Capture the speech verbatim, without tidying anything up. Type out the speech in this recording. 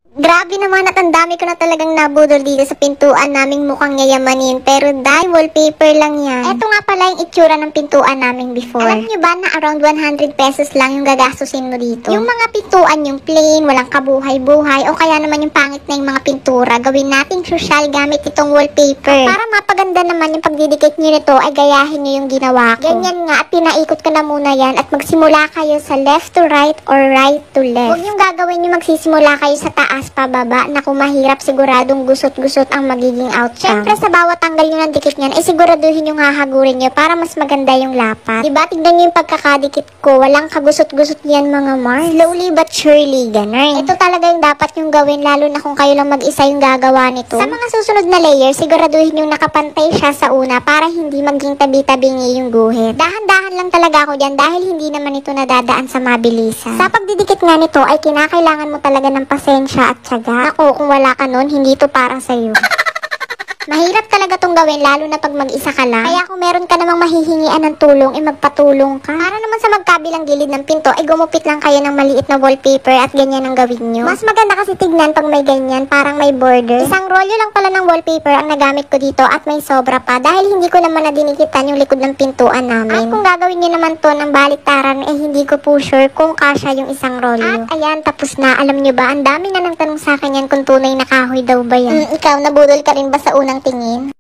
Grabe naman at ang dami ko na talagang nabudol dito sa pintuan naming mukhang yayamanin. Pero dahil wallpaper lang yan. Eto nga pala yung itsura ng pintuan naming before. Alam nyo ba na around one hundred pesos lang yung gagastusin mo dito? Yung mga pintuan yung plain, walang kabuhay-buhay, o kaya naman yung pangit na yung mga pintura, gawin nating social gamit itong wallpaper. At para mapaganda naman yung pagdidikit nyo nito, ay gayahin nyo yung ginawa ko. Ganyan nga at pinaikot ko na muna yan at magsimula kayo sa left to right or right to left. Huwag yung gagawin nyo magsisimula kayo sa taas pababa na kung mahirap siguradong gusot-gusot ang magiging outcome. Siyempre sa bawat tanggal nyo ng dikit nyan ay siguraduhin yung hahagurin nyo para mas maganda yung lapat. Diba? Tignan nyo yung pagkakadikit ko. Walang kagusot-gusot yan mga Mars. Slowly but surely, ganun. Ito talaga yung dapat yung gawin lalo na kung kayo lang mag-isa yung gagawa nito. Sa mga susunod na layer, siguraduhin yung nakapantay siya sa una para hindi maging tabi-tabingi yung guhit. Dahan-dahan lang talaga ako dyan dahil hindi naman ito nadadaan sa mabilisan. Sa pagdidikit nga nito ay kinakailangan mo talaga ng pasensya at tiyaga. Ako, kung wala ka nun, hindi ito para sa'yo. Mahirap talaga tong gawin lalo na pag mag-isa ka lang. Kaya kung meron ka namang mahihingian ng tulong, eh magpatulong ka. Para naman sa magkabilang gilid ng pinto, ay gumupit lang kayo ng maliit na wallpaper at ganyan ang gawin nyo. Mas maganda kasi tignan pag may ganyan, parang may border. Isang rolyo lang pala ng wallpaper ang nagamit ko dito at may sobra pa dahil hindi ko naman nadinikitan yung likod ng pintuan namin. At kung gagawin nyo naman to ng baliktaran, eh hindi ko po sure kung kasya yung isang rolyo. At ayan, tapos na. Alam nyo ba, ang dami na nang tanong sa akin yan kung tunay na kahoy daw ba yan. Mm, ikaw, nabudol ka rin ba sa unang tingin?